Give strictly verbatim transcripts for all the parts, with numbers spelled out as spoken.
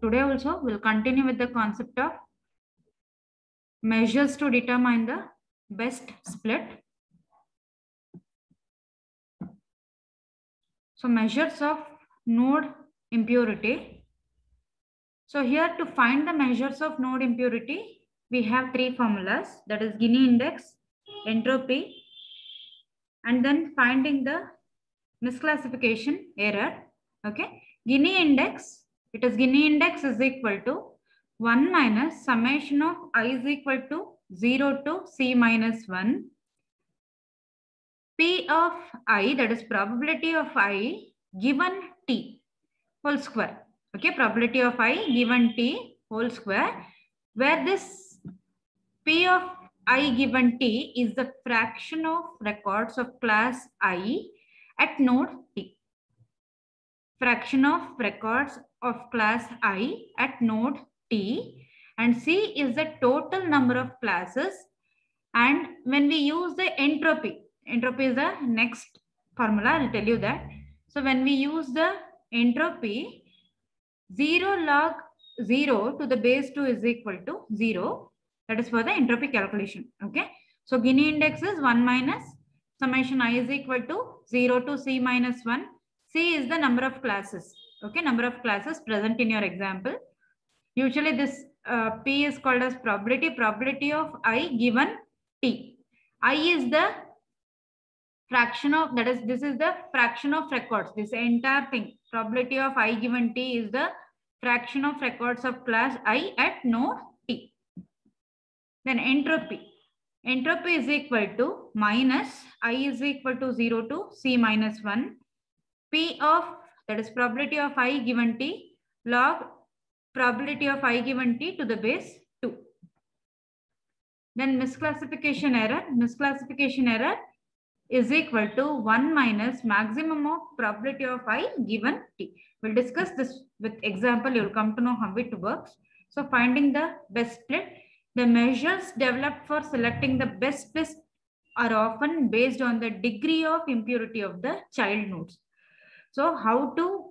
today also we'll continue with the concept of measures to determine the best split. So measures of node impurity. So here to find the measures of node impurity, we have three formulas, that is Gini index, entropy, and then finding the misclassification error. Okay, Gini index, it is Gini index is equal to one minus summation of I is equal to zero to C minus one. P of I, that is probability of I given T whole square. Okay, probability of I given T whole square, where this P of I given T is the fraction of records of class I at node T. Fraction of records of class I at node T, and C is the total number of classes. And when we use the entropy, entropy is the next formula, I'll tell you that. So when we use the entropy, zero log zero to the base two is equal to zero. That is for the entropy calculation. Okay. So Gini index is one minus summation I is equal to zero to C minus one. C is the number of classes. Okay. Number of classes present in your example. Usually this uh, P is called as probability, probability of I given T. I is the fraction of, that is, this is the fraction of records. This entire thing, probability of I given T is the fraction of records of class I at node T. Then entropy. Entropy is equal to minus I is equal to zero to C minus one. P of, that is probability of I given T, log probability of I given T to the base two. Then misclassification error. Misclassification error is equal to one minus maximum of probability of I given T. We'll discuss this with example. You'll come to know how it works. So finding the best split. The measures developed for selecting the best split are often based on the degree of impurity of the child nodes. So how to,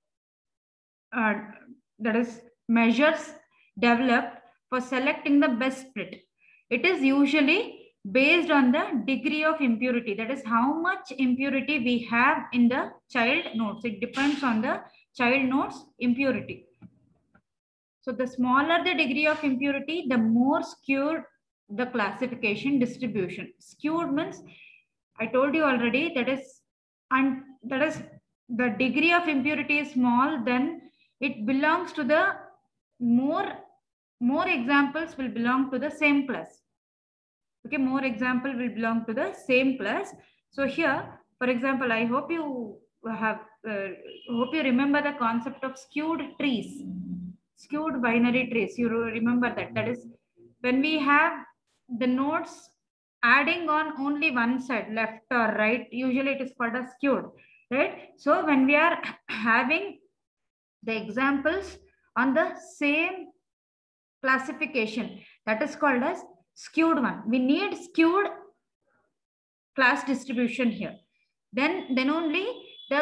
uh, that is measures developed for selecting the best split. It is usually based on the degree of impurity. That is how much impurity we have in the child nodes. It depends on the child nodes impurity. So the smaller the degree of impurity, the more skewed the classification distribution. Skewed means, I told you already, that is, and that is the degree of impurity is small, then it belongs to the more, more examples will belong to the same class. Okay, more example will belong to the same class. So here, for example, I hope you have, uh, hope you remember the concept of skewed trees, skewed binary trees. You remember that. That is when we have the nodes adding on only one side, left or right, usually it is called as skewed, right? So when we are having the examples on the same classification, that is called as skewed one. We need skewed class distribution here. Then, then only the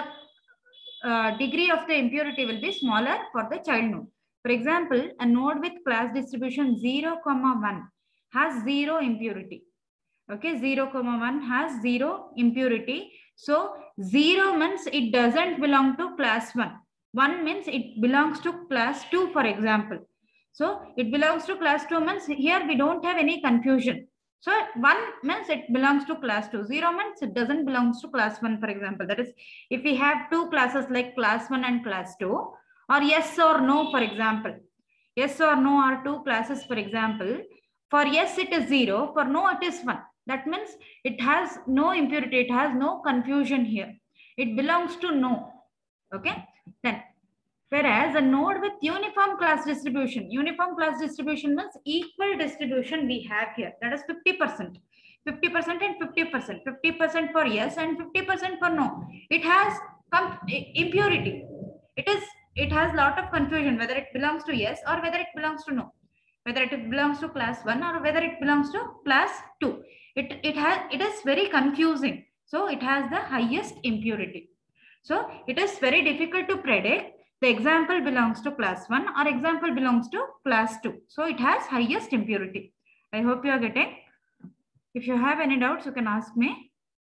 uh, degree of the impurity will be smaller for the child node. For example, a node with class distribution zero, one has zero impurity. Okay, zero, one has zero impurity. So zero means it doesn't belong to class one. one means it belongs to class two, for example. So it belongs to class two means here we don't have any confusion. So one means it belongs to class two. Zero means it doesn't belong to class one, for example. That is, if we have two classes like class one and class two, or yes or no, for example. Yes or no are two classes, for example. For yes, it is zero. For no, it is one. That means it has no impurity. It has no confusion here. It belongs to no. Okay. Then, whereas a node with uniform class distribution, uniform class distribution means equal distribution we have here. That is fifty percent. fifty percent and fifty percent. fifty percent for yes and fifty percent for no. It has impurity. It is, it has a lot of confusion whether it belongs to yes or whether it belongs to no. Whether it belongs to class one or whether it belongs to class two. It, it, has, it is very confusing. So it has the highest impurity. So it is very difficult to predict the example belongs to class one or example belongs to class two. So it has highest impurity. I hope you are getting. If you have any doubts, you can ask me.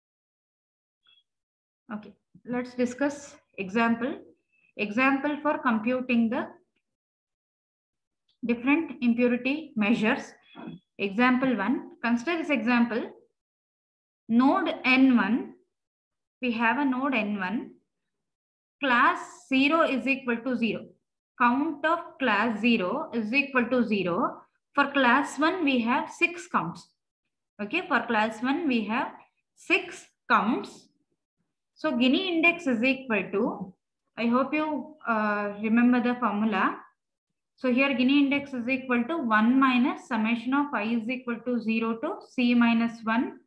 Okay, let's discuss example. Example for computing the different impurity measures. Example one, consider this example. Node N one, we have a node N one. Class zero is equal to zero. Count of class zero is equal to zero. For class one, we have six counts. Okay, for class one, we have six counts. So Gini index is equal to, I hope you uh, remember the formula. So here Gini index is equal to one minus summation of I is equal to zero to C minus one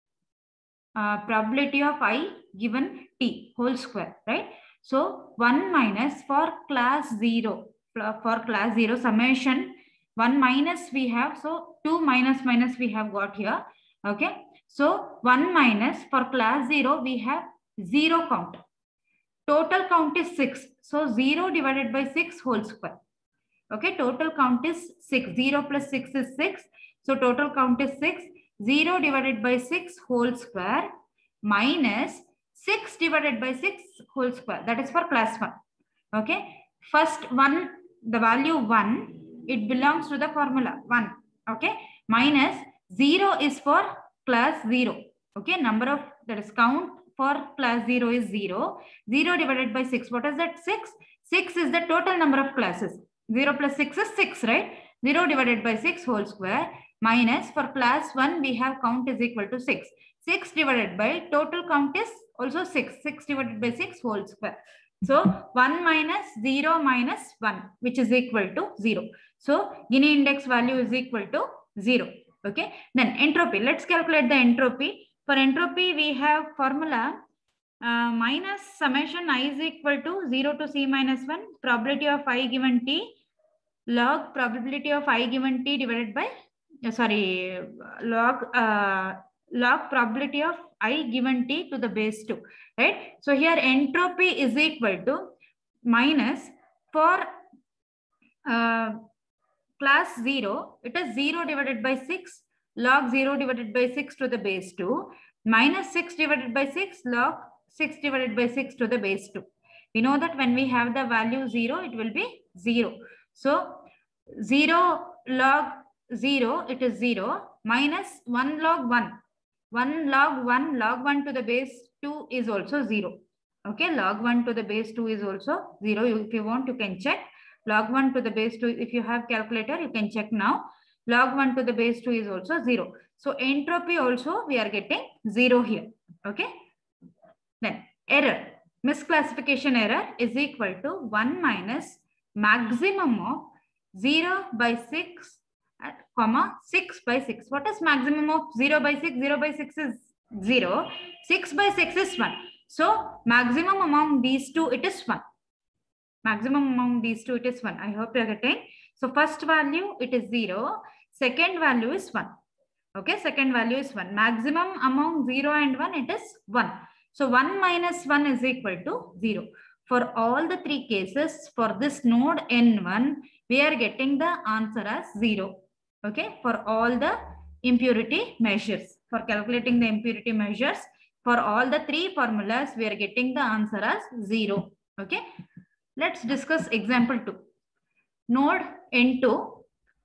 uh, probability of I given T whole square, right? So one minus for class zero, for class zero summation, one minus we have, so two minus minus we have got here, okay? So one minus for class zero, we have zero count. Total count is six. So zero divided by six whole square. Okay, total count is six. zero plus six is six. So total count is six. zero divided by six whole square minus six divided by six whole square. That is for class one. Okay, first one, the value one, it belongs to the formula one. Okay, minus zero is for class zero. Okay, number of, that is count for class zero is zero. zero divided by six. What is that? six. six is the total number of classes. zero plus six is six, right? zero divided by six whole square minus for class one, we have count is equal to six. six divided by total count is also six. six divided by six whole square. So one minus zero minus one, which is equal to zero. So Gini index value is equal to zero. Okay. Then entropy. Let's calculate the entropy. For entropy, we have formula uh, minus summation I is equal to zero to C minus one, probability of I given T, log probability of I given T divided by, uh, sorry, log, uh, log probability of I given T to the base two, right? So here entropy is equal to minus for uh, class zero, it is zero divided by six, log zero divided by six to the base two, minus six divided by six, log six divided by six to the base two. We know that when we have the value zero, it will be zero. So zero log zero, it is zero, minus one log one. one log one, log one to the base two is also zero. Okay, log one to the base two is also zero. You, if you want, you can check. Log one to the base two, if you have calculator, you can check now. Log one to the base two is also zero. So entropy also we are getting zero here. Okay. Then error, misclassification error is equal to one minus maximum of zero by six, comma six by six. What is maximum of zero by six? zero by six is zero. six by six is one. So maximum among these two, it is one. Maximum among these two, it is one. I hope you are getting. So first value, it is zero. Second value is one. Okay, second value is one. Maximum among zero and one, it is one. So one minus one is equal to zero. For all the three cases, for this node N one, we are getting the answer as zero. Okay, for all the impurity measures. For calculating the impurity measures, for all the three formulas, we are getting the answer as zero. Okay. Let's discuss example two. Node N two,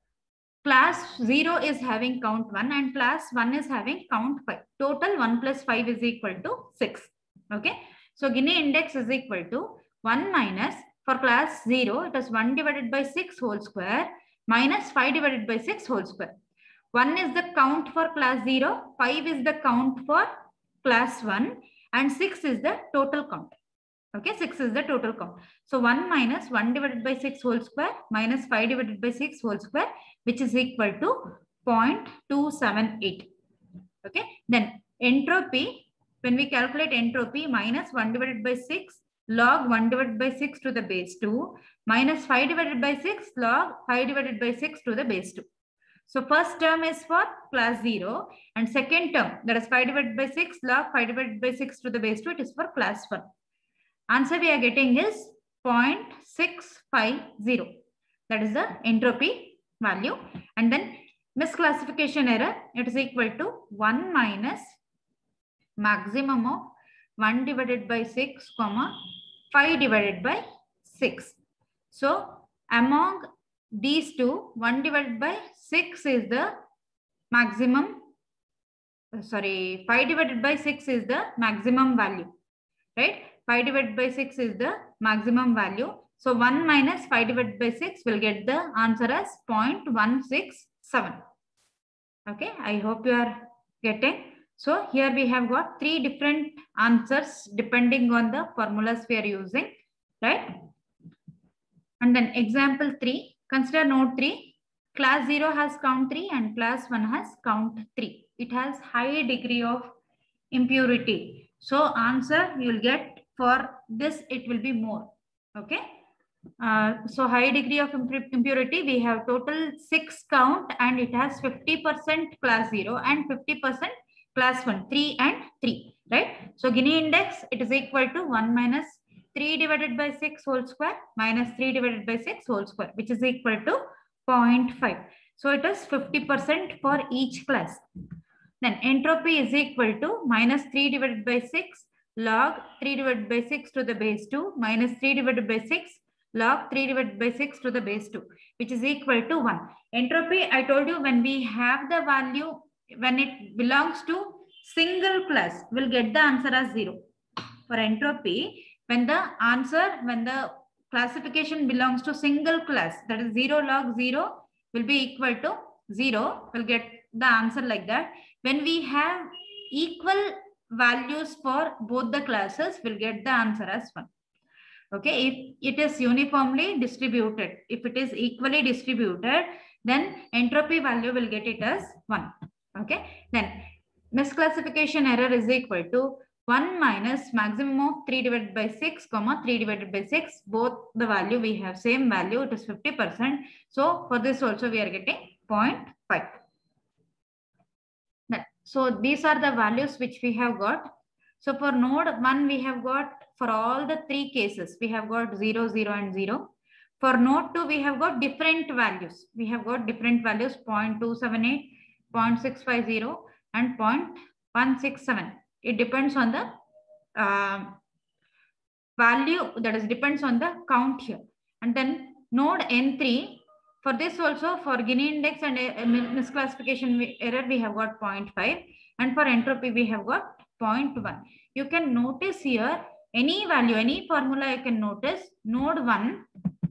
class zero is having count one and class one is having count five. Total one plus five is equal to six. Okay. So Gini index is equal to one minus, for class zero, it is one divided by six whole square minus five divided by six whole square. one is the count for class zero, five is the count for class one, and six is the total count. Okay, six is the total count. So one minus one divided by six whole square minus five divided by six whole square, which is equal to zero point two seven eight. Okay, then entropy, when we calculate entropy, minus one divided by six log one divided by six to the base two minus five divided by six log five divided by six to the base two. So first term is for class zero and second term, that is five divided by six log five divided by six to the base two, it is for class one. Answer we are getting is point six five zero. That is the entropy value. And then misclassification error, it is equal to one minus maximum of one divided by six comma five divided by six. So among these two, one divided by six is the maximum, sorry, five divided by six is the maximum value, right? five divided by six is the maximum value. So one minus five divided by six will get the answer as zero point one six seven. Okay, I hope you are getting. So here we have got three different answers depending on the formulas we are using, right? And then example three, consider node three. Class zero has count three and class one has count three. It has high degree of impurity. So answer you will get for this, it will be more. Okay. Uh, so high degree of impurity, we have total six count and it has fifty percent class zero and fifty percent class one, three and three, right? So Gini index, it is equal to one minus three divided by six whole square minus three divided by six whole square, which is equal to zero point five. So it is fifty percent for each class. Then entropy is equal to minus three divided by six log three divided by six to the base two minus three divided by six log three divided by six to the base two, which is equal to one. Entropy, I told you, when we have the value, when it belongs to single class, we'll get the answer as zero. For entropy, when the answer, when the classification belongs to single class, that is zero log zero will be equal to zero, we'll get the answer like that. When we have equal values for both the classes, we'll get the answer as one. Okay, if it is uniformly distributed, if it is equally distributed, then entropy value will get it as one. Okay, then misclassification error is equal to one minus maximum of three divided by six comma three divided by six. Both the value we have same value, it is fifty percent. So for this also we are getting zero point five. So these are the values which we have got. So for node one, we have got, for all the three cases, we have got zero, zero and zero. For node two, we have got different values. We have got different values, zero point two seven eight, zero point six five zero and zero point one six seven. It depends on the uh, value, that is depends on the count here. And then node N three, for this also, for Gini index and uh, misclassification error, we have got zero point five. And for entropy, we have got zero point one. You can notice here, any value, any formula you can notice, node one,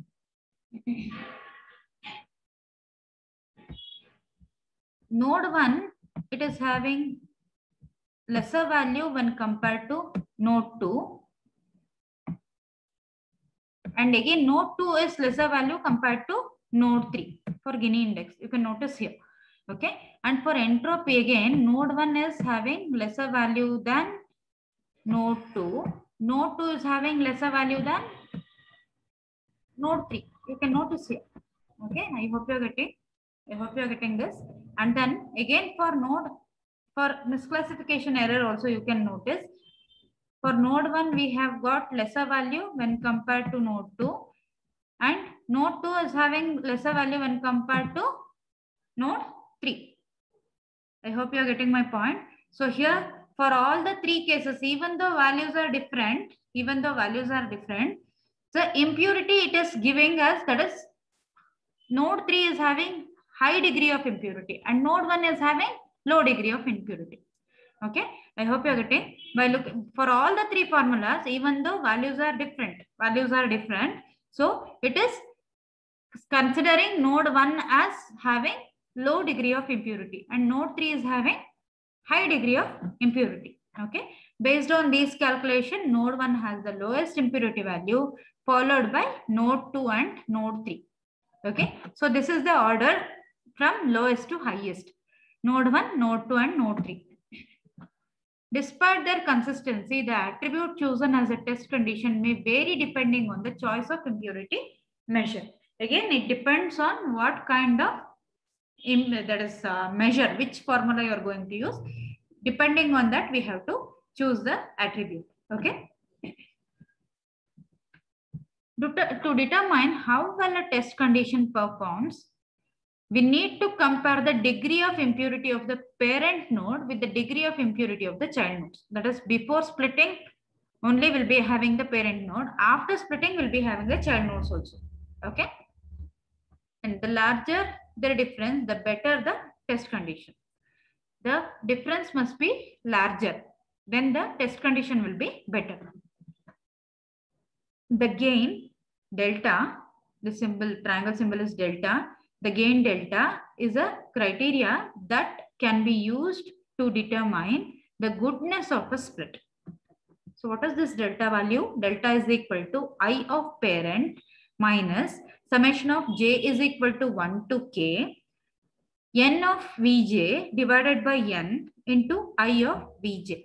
node one, it is having lesser value when compared to node two. And again, node two is lesser value compared to node three for Gini index. You can notice here. Okay. And for entropy, again, node one is having lesser value than node two. Node two is having lesser value than node three. You can notice here. Okay. I hope you're getting, I hope you're getting this. And then again for node, for misclassification error also you can notice. For node one, we have got lesser value when compared to node two. And node two is having lesser value when compared to node three. I hope you are getting my point. So here, for all the three cases, even though values are different, even though values are different, the impurity it is giving us, that is, node three is having high degree of impurity and node one is having low degree of impurity. Okay, I hope you are getting. By looking for all the three formulas, even though values are different, values are different. So it is considering node one as having low degree of impurity and node three is having high degree of impurity. Okay, based on these calculation, node one has the lowest impurity value, followed by node two and node three. Okay, so this is the order from lowest to highest: node one, node two and node three. Despite their consistency, the attribute chosen as a test condition may vary depending on the choice of impurity measure. Again, it depends on what kind of that is uh, measure, which formula you are going to use. Depending on that, we have to choose the attribute. Okay. To determine how well a test condition performs, we need to compare the degree of impurity of the parent node with the degree of impurity of the child nodes. That is, before splitting, only will be having the parent node. After splitting, we'll be having the child nodes also. Okay. And the larger the difference, the better the test condition. The difference must be larger. Then the test condition will be better. The gain delta, the symbol, triangle symbol is delta. The gain delta is a criteria that can be used to determine the goodness of a split. So what is this delta value? Delta is equal to I of parent minus summation of j is equal to one to k, n of Vj divided by n into I of Vj,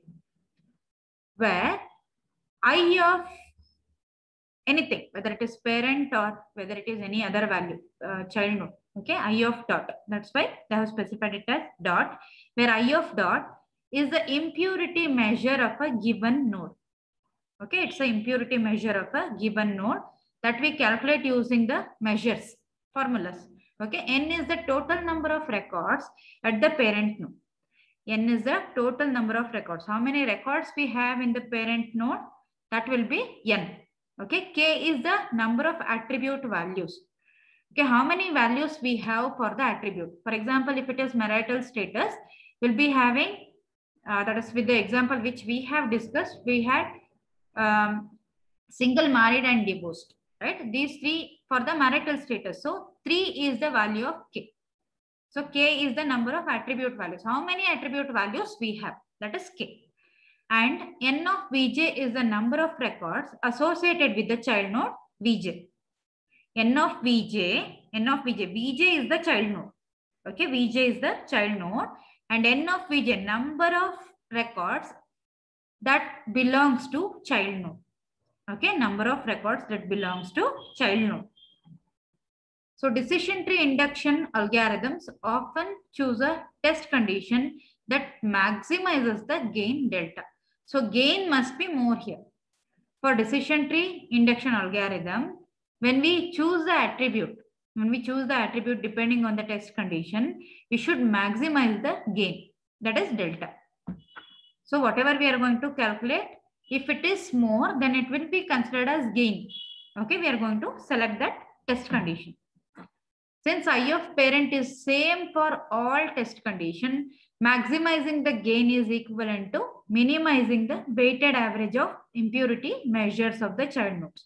where I of anything, whether it is parent or whether it is any other value, uh, child node, okay, I of dot. That's why they have specified it as dot, where I of dot is the impurity measure of a given node. Okay, it's the impurity measure of a given node that we calculate using the measures, formulas. Okay, n is the total number of records at the parent node. N is the total number of records. How many records we have in the parent node? That will be n. Okay, k is the number of attribute values. Okay, how many values we have for the attribute? For example, if it is marital status, we'll be having, uh, that is with the example which we have discussed, we had um, single, married and divorced, right? These three for the marital status. So three is the value of k. So k is the number of attribute values. How many attribute values we have? That is k. And n of Vj is the number of records associated with the child node Vj. N of Vj, n of Vj, Vj is the child node. Okay, Vj is the child node, and n of Vj, number of records that belongs to child node. Okay, number of records that belongs to child node. So decision tree induction algorithms often choose a test condition that maximizes the gain delta. So gain must be more here. For decision tree induction algorithm, when we choose the attribute, when we choose the attribute depending on the test condition, we should maximize the gain, that is delta. So whatever we are going to calculate, if it is more, then it will be considered as gain. Okay, we are going to select that test condition. Since I of parent is same for all test condition, maximizing the gain is equivalent to minimizing the weighted average of impurity measures of the child nodes.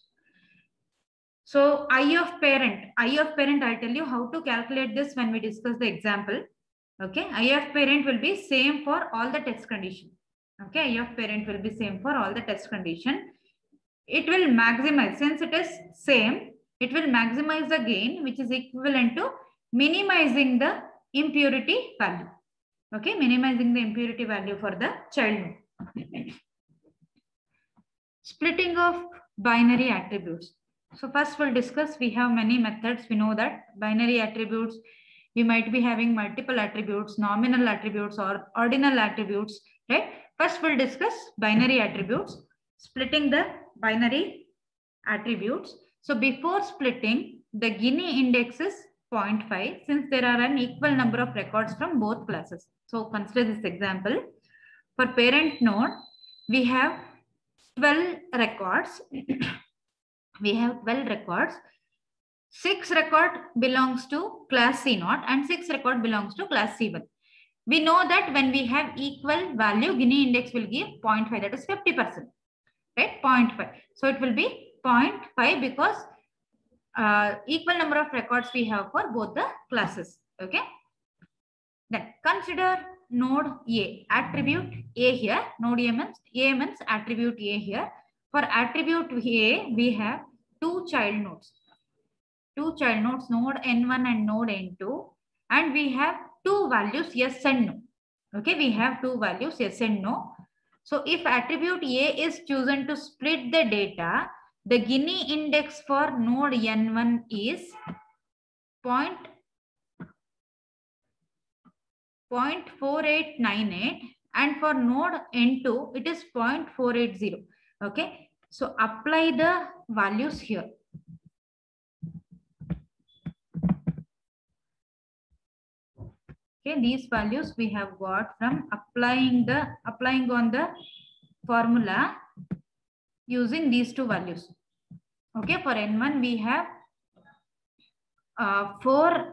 So I of parent, I of parent, I'll tell you how to calculate this when we discuss the example. Okay, I of parent will be same for all the test condition. Okay, I of parent will be same for all the test condition. It will maximize, since it is same, it will maximize the gain, which is equivalent to minimizing the impurity value. Okay, minimizing the impurity value for the child node. Splitting of binary attributes. So first we'll discuss, we have many methods. We know that binary attributes, we might be having multiple attributes, nominal attributes or ordinal attributes, right? First we'll discuss binary attributes, splitting the binary attributes. So before splitting, the Gini index is zero point five since there are an equal number of records from both classes. So consider this example. For parent node, we have twelve records. We have twelve records. Six record belongs to class C zero and six record belongs to class C one. We know that when we have equal value, Gini index will give zero point five, that is fifty percent, right? zero point five. So it will be zero point five because uh, equal number of records we have for both the classes. Okay. Then consider node A, attribute A here, node A means, A means attribute A here. For attribute A, we have two child nodes. Two child nodes, node N one and node N two. And we have two values, yes and no. Okay, we have two values, yes and no. So if attribute A is chosen to split the data, the Gini index for node N one is zero point four eight nine eight and for node N two, it is zero point four eight zero. Okay, so apply the values here. Okay, these values we have got from applying the applying on the formula using these two values. Okay, for N one we have uh, four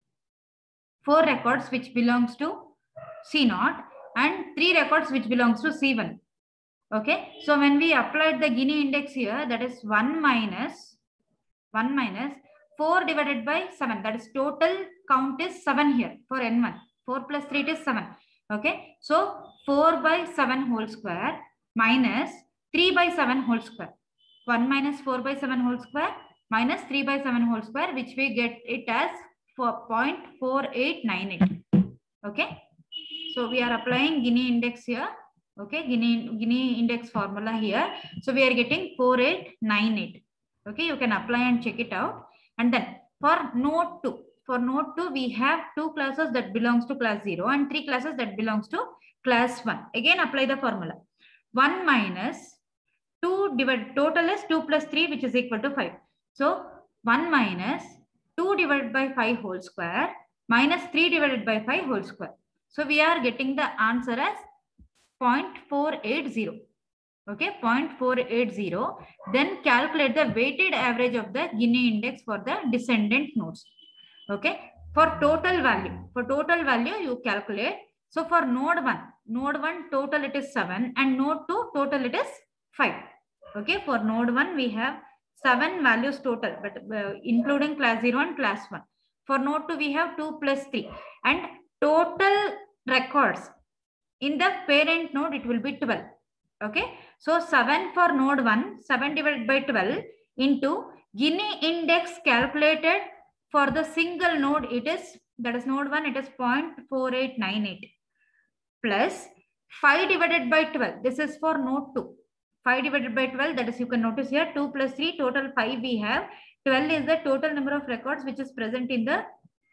four records which belongs to C naught and three records which belongs to C one. Okay, so when we applied the Gini index here, that is one minus one minus four divided by seven. That is total count is seven here for N one. four plus three is seven. Okay, so four by seven whole square minus three by seven whole square. one minus four by seven whole square minus three by seven whole square, which we get it as for zero point four eight nine eight. Okay, so we are applying Gini index here. Okay, Gini, Gini index formula here. So we are getting four eight nine eight. Okay, you can apply and check it out. And then for node two, for node two, we have two classes that belongs to class zero and three classes that belongs to class one. Again, apply the formula. one minus two divided, total is two plus three, which is equal to five. So one minus two divided by five whole square minus three divided by five whole square. So we are getting the answer as zero point four eight zero. Okay, zero point four eight zero. Then calculate the weighted average of the Gini index for the descendant nodes. Okay, for total value, for total value you calculate. So for node one, node one total it is seven and node two total it is five. Okay, for node one we have seven values total, but uh, including class zero and class one. For node two we have two plus three and total records in the parent node it will be twelve. Okay, so seven for node one, seven divided by twelve into Gini index calculated for the single node, it is, that is node one, it is zero point four eight nine eight plus five divided by twelve. This is for node two. five divided by twelve, that is, you can notice here two plus three, total five we have. twelve is the total number of records which is present in the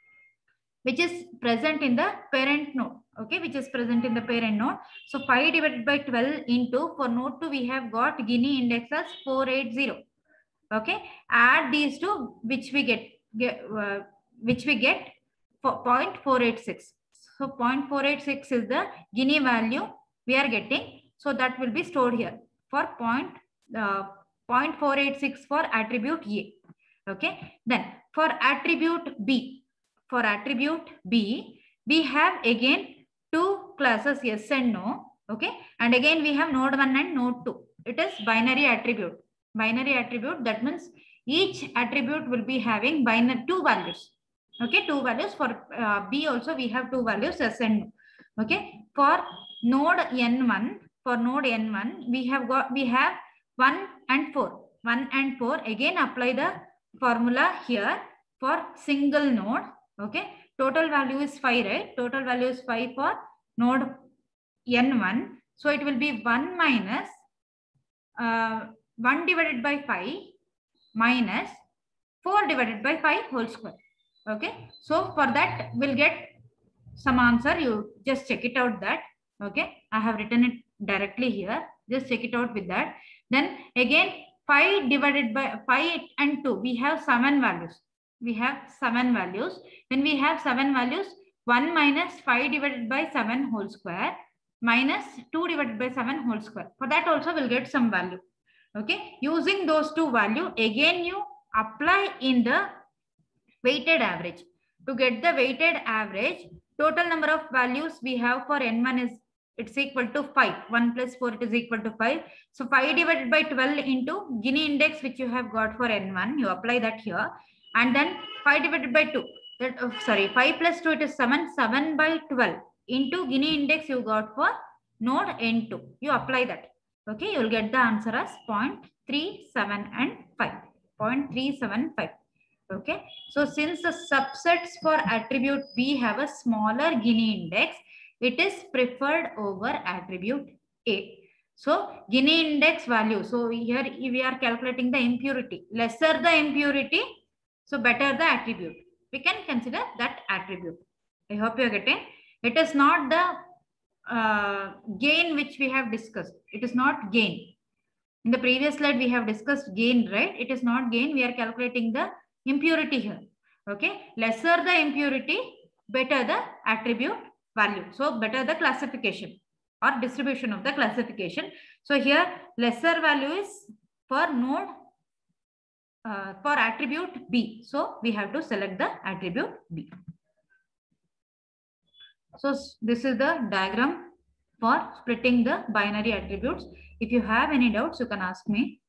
which is present in the parent node. Okay, which is present in the parent node. So five divided by twelve into, for node two we have got Gini index as four eighty. Okay, add these two, which we get, get uh, which we get for zero point four eight six. So zero point four eight six is the Gini value we are getting. So that will be stored here for point, uh, zero point four eight six for attribute A. Okay, then for attribute B, for attribute B, we have again two classes, yes and no. Okay, and again we have node one and node two. It is binary attribute. Binary attribute, that means each attribute will be having binary two values. Okay, two values. For uh, B also we have two values, yes and no. Okay, for node N one, for node N one we have got, we have one and four. one and four, again apply the formula here for single node. Okay, total value is five, right? Total value is five for node N one. So it will be one minus uh, one divided by five minus four divided by five whole square. Okay, so for that we'll get some answer. You just check it out that. Okay, I have written it directly here. Just check it out with that. Then again five divided by five and two, we have seven values. We have seven values. When we have seven values, one minus five divided by seven whole square minus two divided by seven whole square. For that also we'll get some value. Okay, using those two value, again you apply in the weighted average. To get the weighted average, total number of values we have for N one is, it's equal to five. one plus four, it is equal to five. So five divided by twelve into Gini index which you have got for N one, you apply that here. And then five divided by two, that, oh, sorry, five plus two, it is seven. seven by twelve into Gini index you got for node N two. You apply that. Okay, you will get the answer as zero point three seven and five. zero point three seven five. Okay, so since the subsets for attribute B have a smaller Gini index, it is preferred over attribute A. So Gini index value. So here we are calculating the impurity. Lesser the impurity, so better the attribute. We can consider that attribute. I hope you are getting. It is not the uh, gain which we have discussed. It is not gain. In the previous slide we have discussed gain, right? It is not gain. We are calculating the impurity here. Okay. Lesser the impurity, better the attribute value. So better the classification or distribution of the classification. So here lesser value is for node uh, for attribute B. So we have to select the attribute B. So this is the diagram for splitting the binary attributes. If you have any doubts, you can ask me.